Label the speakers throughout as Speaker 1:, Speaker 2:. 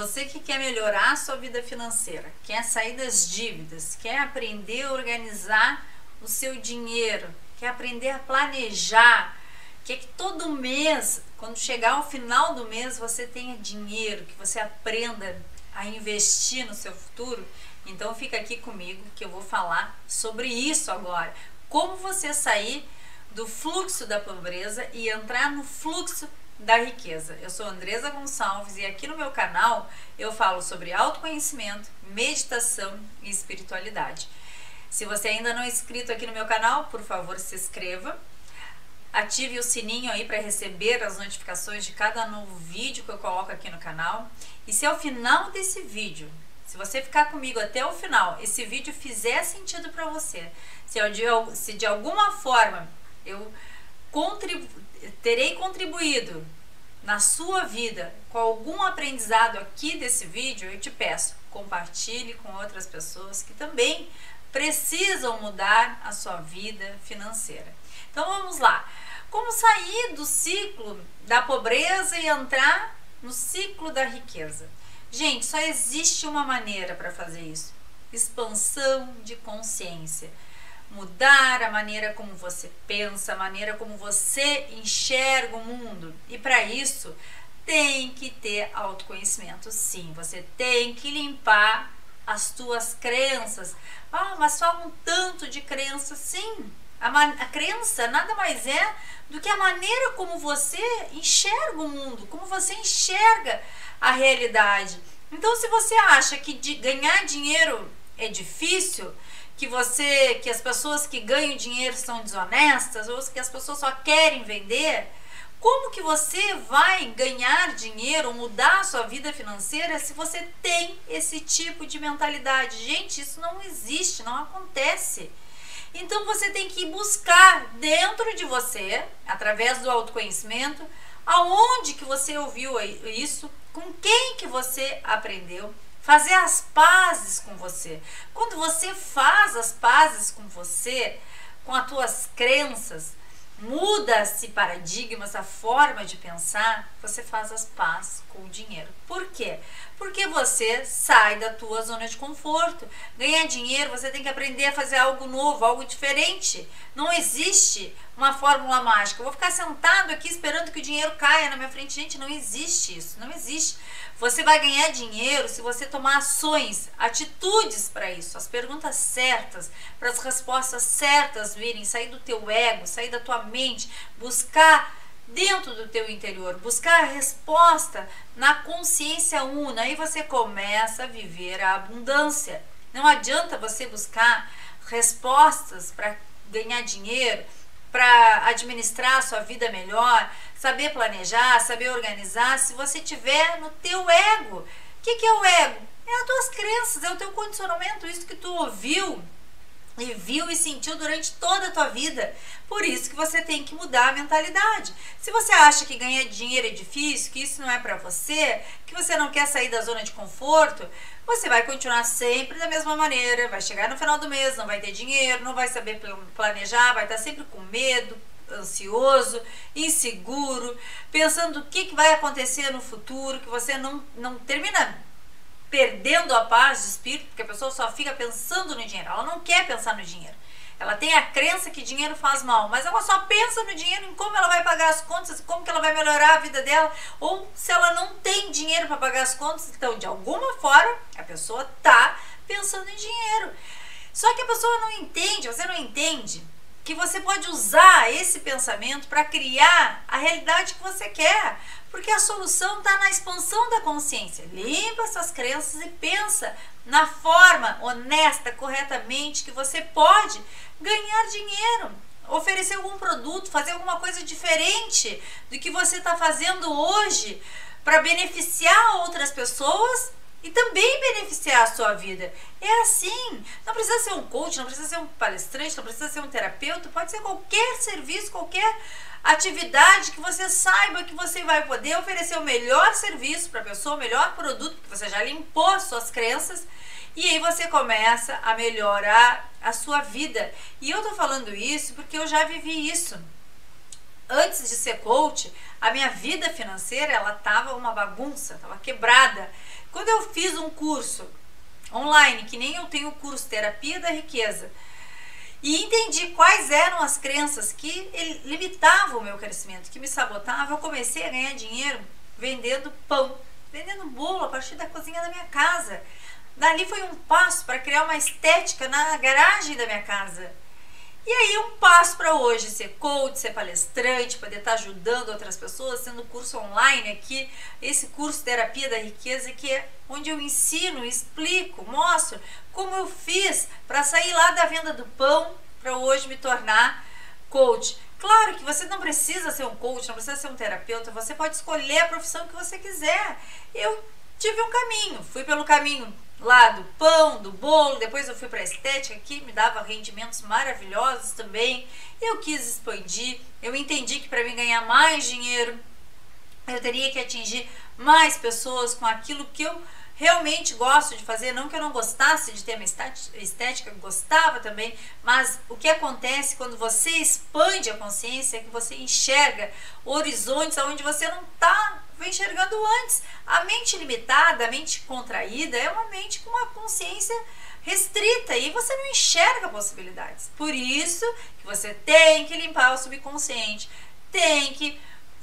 Speaker 1: Você que quer melhorar a sua vida financeira, quer sair das dívidas, quer aprender a organizar o seu dinheiro, quer aprender a planejar, quer que todo mês, quando chegar ao final do mês, você tenha dinheiro, que você aprenda a investir no seu futuro, então fica aqui comigo que eu vou falar sobre isso agora. Como você sair do fluxo da pobreza e entrar no fluxo da riqueza. Eu sou Andresa Gonçalves e aqui no meu canal eu falo sobre autoconhecimento, meditação e espiritualidade. Se você ainda não é inscrito aqui no meu canal, por favor, se inscreva. Ative o sininho aí para receber as notificações de cada novo vídeo que eu coloco aqui no canal. E se ao final desse vídeo, se você ficar comigo até o final, esse vídeo fizer sentido para você, se de alguma forma eu terei contribuído na sua vida com algum aprendizado aqui desse vídeo, eu te peço, compartilhe com outras pessoas que também precisam mudar a sua vida financeira. Então vamos lá. Como sair do ciclo da pobreza e entrar no ciclo da riqueza? Gente, só existe uma maneira para fazer isso: expansão de consciência. Mudar a maneira como você pensa, a maneira como você enxerga o mundo. E para isso tem que ter autoconhecimento, sim. Você tem que limpar as tuas crenças. Ah, mas falam tanto de crença. Sim, a crença nada mais é do que a maneira como você enxerga o mundo, como você enxerga a realidade. Então, se você acha que ganhar dinheiro é difícil, que as pessoas que ganham dinheiro são desonestas, ou que as pessoas só querem vender, como que você vai ganhar dinheiro ou mudar a sua vida financeira se você tem esse tipo de mentalidade? Gente, isso não existe, não acontece. Então você tem que buscar dentro de você, através do autoconhecimento, aonde que você ouviu isso, com quem que você aprendeu, fazer as pazes com você. Quando você faz as pazes com você, com as tuas crenças, muda-se paradigmas, a forma de pensar, você faz as pazes com o dinheiro. Por quê? Porque você sai da tua zona de conforto. Ganhar dinheiro, você tem que aprender a fazer algo novo, algo diferente. Não existe uma fórmula mágica. Eu vou ficar sentado aqui esperando que o dinheiro caia na minha frente. Gente, não existe isso, não existe. Você vai ganhar dinheiro se você tomar ações, atitudes para isso, as perguntas certas, para as respostas certas virem, sair do teu ego, sair da tua mente, buscar dentro do teu interior, buscar a resposta na consciência una. Aí você começa a viver a abundância. Não adianta você buscar respostas para ganhar dinheiro, para administrar a sua vida melhor, saber planejar, saber organizar, se você tiver no teu ego. O que é o ego? É as tuas crenças, é o teu condicionamento, isso que tu ouviu e viu e sentiu durante toda a tua vida. Por isso que você tem que mudar a mentalidade. Se você acha que ganhar dinheiro é difícil, que isso não é para você, que você não quer sair da zona de conforto, você vai continuar sempre da mesma maneira, vai chegar no final do mês, não vai ter dinheiro, não vai saber planejar, vai estar sempre com medo, ansioso, inseguro, pensando o que vai acontecer no futuro, que você não termina perdendo a paz de espírito, porque a pessoa só fica pensando no dinheiro, ela não quer pensar no dinheiro. Ela tem a crença que dinheiro faz mal, mas ela só pensa no dinheiro, em como ela vai pagar as contas, como que ela vai melhorar a vida dela, ou se ela não tem dinheiro para pagar as contas. Então, de alguma forma, a pessoa está pensando em dinheiro. Só que a pessoa não entende, você não entende que você pode usar esse pensamento para criar a realidade que você quer, porque a solução está na expansão da consciência. Limpa essas crenças e pensa na forma honesta, corretamente, que você pode ganhar dinheiro, oferecer algum produto, fazer alguma coisa diferente do que você está fazendo hoje para beneficiar outras pessoas e também beneficiar a sua vida. É assim, não precisa ser um coach, não precisa ser um palestrante, não precisa ser um terapeuta, pode ser qualquer serviço, qualquer atividade que você saiba que você vai poder oferecer o melhor serviço para a pessoa, o melhor produto, porque você já limpou as suas crenças, e aí você começa a melhorar a sua vida. E eu tô falando isso porque eu já vivi isso. Antes de ser coach, a minha vida financeira, ela tava uma bagunça, tava quebrada. Quando eu fiz um curso online, que nem eu tenho o curso Terapia da Riqueza, e entendi quais eram as crenças que limitavam o meu crescimento, que me sabotavam, eu comecei a ganhar dinheiro vendendo pão, vendendo bolo a partir da cozinha da minha casa. Dali foi um passo para criar uma estética na garagem da minha casa. E aí um passo para hoje ser coach, ser palestrante, poder estar ajudando outras pessoas, sendo curso online aqui, esse curso Terapia da Riqueza, que é onde eu ensino, explico, mostro como eu fiz para sair lá da venda do pão para hoje me tornar coach. Claro que você não precisa ser um coach, não precisa ser um terapeuta, você pode escolher a profissão que você quiser. Eu tive um caminho, fui pelo caminho lá do pão, do bolo, depois eu fui para a estética, que me dava rendimentos maravilhosos também. Eu quis expandir, eu entendi que para mim ganhar mais dinheiro, eu teria que atingir mais pessoas com aquilo que eu realmente gosto de fazer. Não que eu não gostasse de ter uma estética, eu gostava também, mas o que acontece quando você expande a consciência é que você enxerga horizontes onde você não está enxergando antes. A mente limitada, a mente contraída é uma mente com uma consciência restrita e você não enxerga possibilidades. Por isso que você tem que limpar o subconsciente, tem que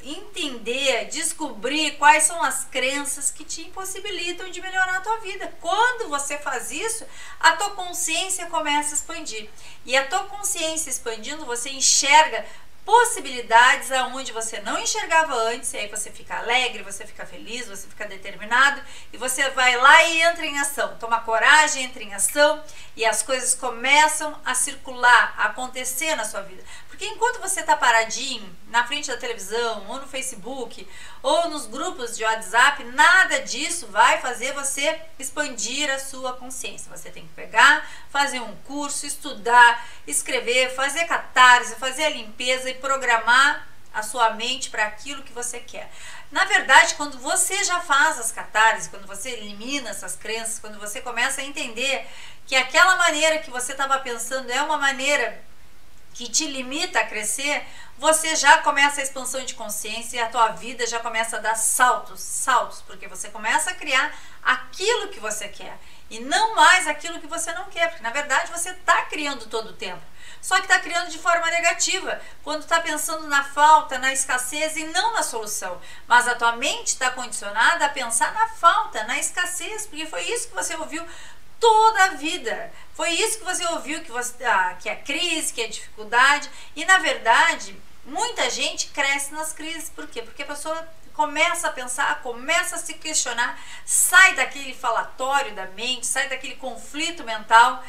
Speaker 1: entender, descobrir quais são as crenças que te impossibilitam de melhorar a tua vida. Quando você faz isso, a tua consciência começa a expandir. E a tua consciência expandindo, você enxerga possibilidades aonde você não enxergava antes, e aí você fica alegre, você fica feliz, você fica determinado, e você vai lá e entra em ação, toma coragem, entra em ação, e as coisas começam a circular, a acontecer na sua vida. Porque enquanto você está paradinho na frente da televisão, ou no Facebook, ou nos grupos de WhatsApp, nada disso vai fazer você expandir a sua consciência. Você tem que pegar, fazer um curso, estudar, escrever, fazer catarse, fazer a limpeza e programar a sua mente para aquilo que você quer. Na verdade, quando você já faz as catarses, quando você elimina essas crenças, quando você começa a entender que aquela maneira que você estava pensando é uma maneira que te limita a crescer, você já começa a expansão de consciência e a tua vida já começa a dar saltos, porque você começa a criar aquilo que você quer e não mais aquilo que você não quer, porque na verdade você está criando todo o tempo, só que está criando de forma negativa, quando está pensando na falta, na escassez e não na solução, mas a tua mente está condicionada a pensar na falta, na escassez, porque foi isso que você ouviu toda a vida. Foi isso que você ouviu, que é crise, que é dificuldade. E na verdade, muita gente cresce nas crises. Por quê? Porque a pessoa começa a pensar, começa a se questionar, sai daquele falatório da mente, sai daquele conflito mental,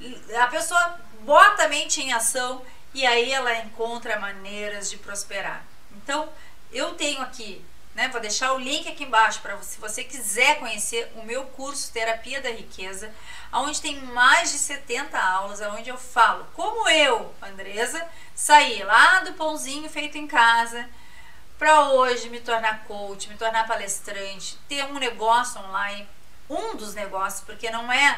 Speaker 1: a pessoa bota a mente em ação e aí ela encontra maneiras de prosperar. Então, eu tenho aqui, vou deixar o link aqui embaixo para você, se você quiser conhecer o meu curso Terapia da Riqueza, onde tem mais de 70 aulas, onde eu falo como eu, Andresa, saí lá do pãozinho feito em casa para hoje me tornar coach, me tornar palestrante, ter um negócio online, um dos negócios, porque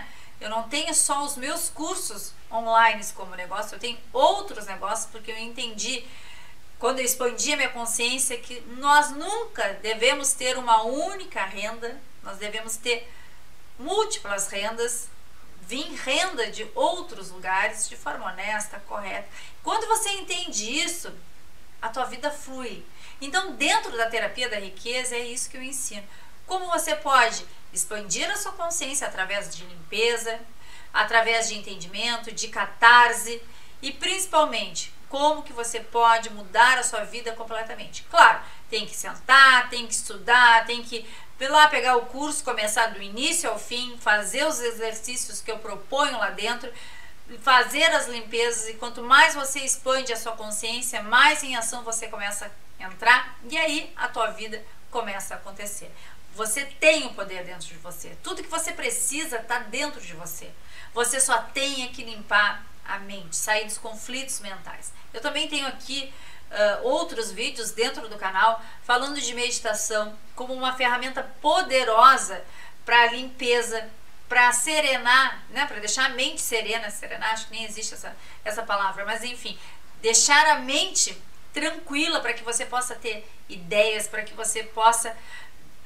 Speaker 1: eu não tenho só os meus cursos online como negócio, eu tenho outros negócios, porque eu entendi quando eu expandi a minha consciência que nós nunca devemos ter uma única renda, nós devemos ter múltiplas rendas, vir renda de outros lugares de forma honesta, correta. Quando você entende isso, a tua vida flui. Então, dentro da Terapia da Riqueza, é isso que eu ensino. Como você pode expandir a sua consciência através de limpeza, através de entendimento, de catarse e principalmente como que você pode mudar a sua vida completamente. Claro, tem que sentar, tem que estudar, tem que ir lá pegar o curso, começar do início ao fim, fazer os exercícios que eu proponho lá dentro, fazer as limpezas, e quanto mais você expande a sua consciência, mais em ação você começa a entrar e aí a tua vida começa a acontecer. Você tem o poder dentro de você, tudo que você precisa está dentro de você. Você só tem que limpar a mente, sair dos conflitos mentais. Eu também tenho aqui outros vídeos dentro do canal falando de meditação como uma ferramenta poderosa para limpeza, para serenar, para deixar a mente serena, serenar, acho que nem existe essa palavra, mas enfim, deixar a mente tranquila para que você possa ter ideias, para que você possa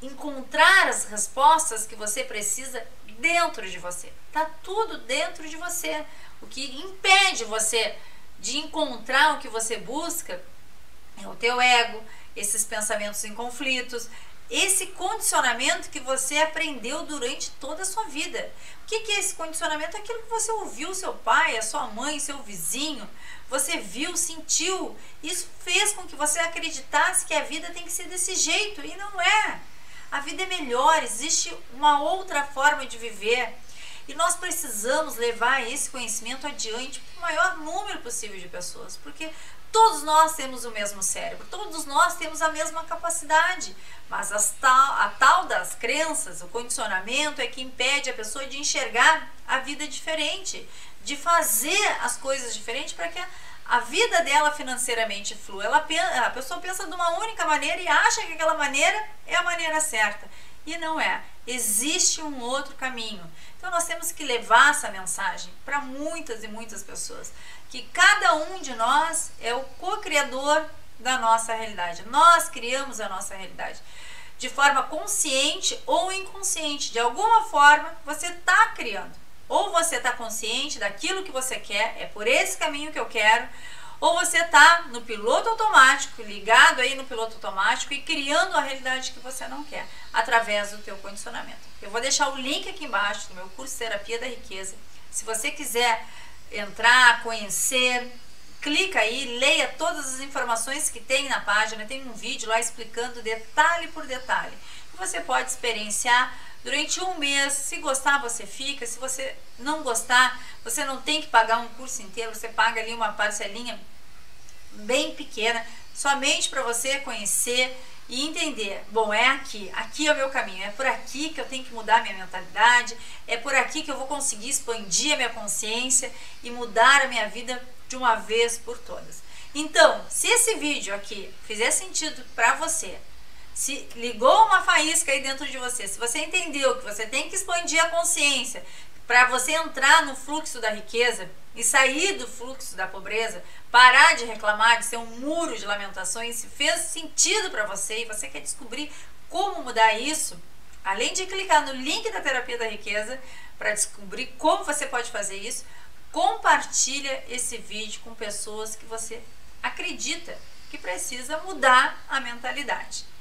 Speaker 1: encontrar as respostas que você precisa dentro de você. Tá tudo dentro de você. O que impede você de encontrar o que você busca é o teu ego, esses pensamentos em conflitos, esse condicionamento que você aprendeu durante toda a sua vida. O que é esse condicionamento? Aquilo que você ouviu seu pai, a sua mãe, seu vizinho, você viu, sentiu. Isso fez com que você acreditasse que a vida tem que ser desse jeito, e não é. A vida é melhor, existe uma outra forma de viver. E nós precisamos levar esse conhecimento adiante para o maior número possível de pessoas, porque todos nós temos o mesmo cérebro, todos nós temos a mesma capacidade, mas a tal das crenças, o condicionamento é que impede a pessoa de enxergar a vida diferente, de fazer as coisas diferentes para que a vida dela financeiramente flua. A pessoa pensa de uma única maneira e acha que aquela maneira é a maneira certa, e não é. Existe um outro caminho. Então nós temos que levar essa mensagem para muitas e muitas pessoas, que cada um de nós é o co-criador da nossa realidade. Nós criamos a nossa realidade de forma consciente ou inconsciente. De alguma forma você está criando. Ou você está consciente daquilo que você quer, é por esse caminho que eu quero, ou você está no piloto automático, ligado aí no piloto automático e criando a realidade que você não quer, através do teu condicionamento. Eu vou deixar o link aqui embaixo do meu curso Terapia da Riqueza. Se você quiser entrar, conhecer, clica aí, leia todas as informações que tem na página, tem um vídeo lá explicando detalhe por detalhe. E você pode experienciar durante um mês. Se gostar, você fica. Se você não gostar, você não tem que pagar um curso inteiro, você paga ali uma parcelinha bem pequena, somente para você conhecer e entender, bom, é aqui é o meu caminho, é por aqui que eu tenho que mudar a minha mentalidade, é por aqui que eu vou conseguir expandir a minha consciência e mudar a minha vida de uma vez por todas. Então, se esse vídeo aqui fizer sentido para você, se ligou uma faísca aí dentro de você, se você entendeu que você tem que expandir a consciência para você entrar no fluxo da riqueza e sair do fluxo da pobreza, parar de reclamar, de ser um muro de lamentações, se fez sentido para você e você quer descobrir como mudar isso, além de clicar no link da Terapia da Riqueza para descobrir como você pode fazer isso, compartilha esse vídeo com pessoas que você acredita que precisa mudar a mentalidade.